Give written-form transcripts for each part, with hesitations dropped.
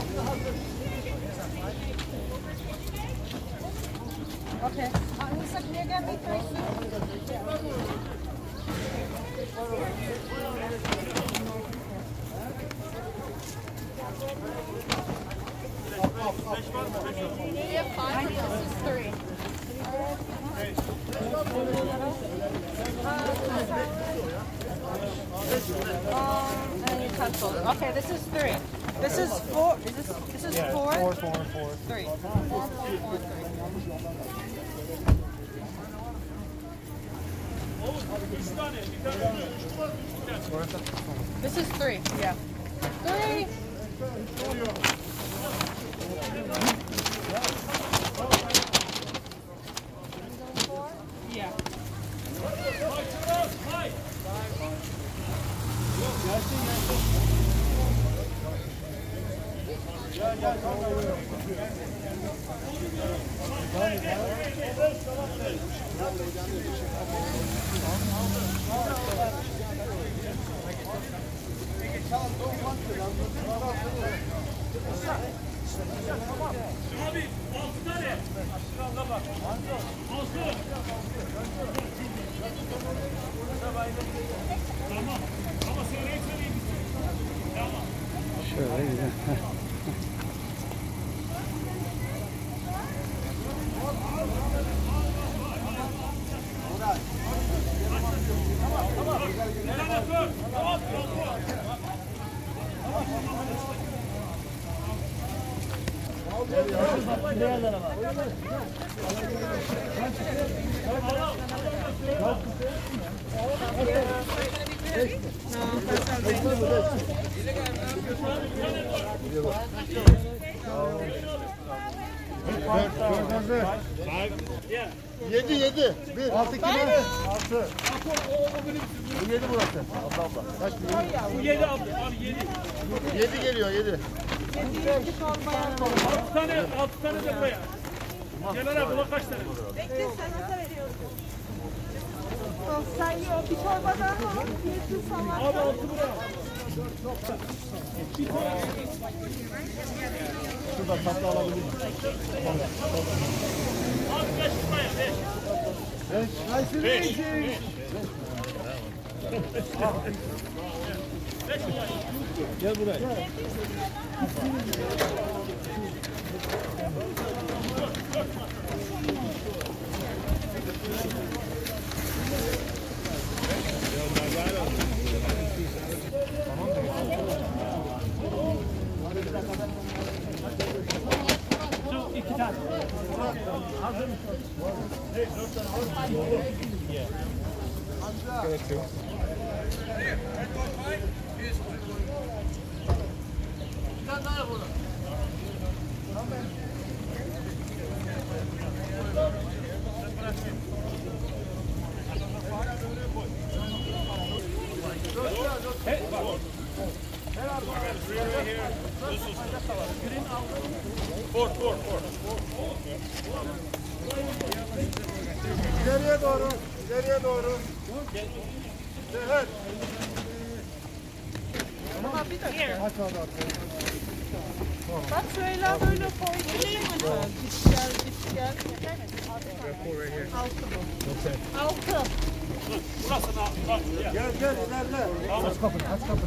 Okay. Nisak, niye gelmeyi tracy? We have 5, this is 3. And utensils. Okay, this is 3. This is 4. This is 4? 4, 3. 4, 4, 3. This is 3. Yeah. 3. Yeah. Abi 6 tane. Tamam. Ama söyleyin söyleyin. Tamam. Şöyle güzel. Yedi. 1, 6 kilo. 6. Bu 7 burası. Abla. Kaç kilo? Bu 7 abi 7. 7 geliyor 7. 6 tane de buraya. Gel abi buna kaç tane? Bekle sana da veriyorum. Sen yok bir çorba daha al. Fiyatı sana. Abi 6 buraya. Şurada tatlı alabilir miyim? Abi 5 buraya 5. 5. 5 Gel buraya. Şu 2 tane. Hazır mısın? Evet 4 tane. Gerek yok. Bir tane daha burada. Hey, bak. Four. İleriye doğru. Seher. Ama bir dakika. Aç abi. Bak şöyle böyle koy. Git gel. 6 bu. 6. Burası bak. Gel ilerle. Aç kapını.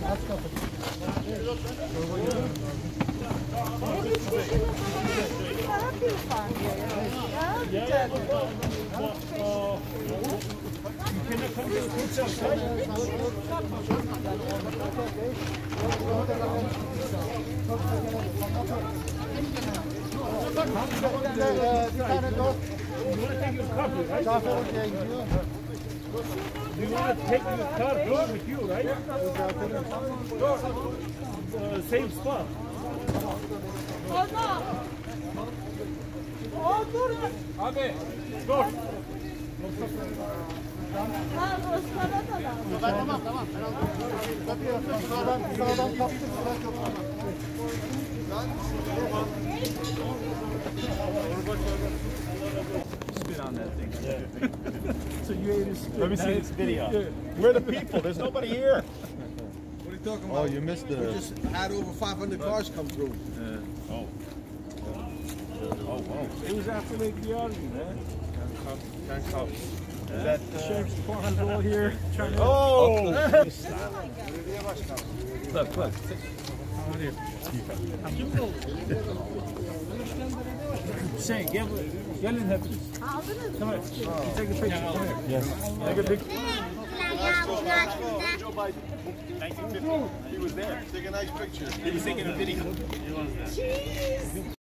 Bir tane dost. Cafer Hoca'ya gidiyor. You want to take your car home with you, right? Same spot. Dur. Abi, dur. Ha, Osman'a da. Tamam. Sağdan kaptım. Spit on that thing. So you ate his spit. Let me see this video. We're the people. There's nobody here. talking Oh, about. you missed We the. just had over 500 cars come through. Oh. It was after Lake Georgian, man. Can't cop. The sheriff's department was all here trying to. Oh! Look, look. Shane, get in here, please. Come here. Take a picture. Come here. Yes. Take a picture. Joe Biden. 1950. He was there. Take a nice picture. He was taking a video.